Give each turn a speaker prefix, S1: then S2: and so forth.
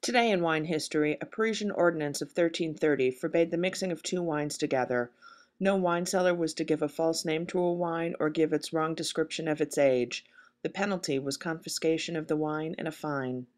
S1: Today in wine history, a Parisian ordinance of 1330 forbade the mixing of two wines together. No wine seller was to give a false name to a wine or give its wrong description of its age. The penalty was confiscation of the wine and a fine.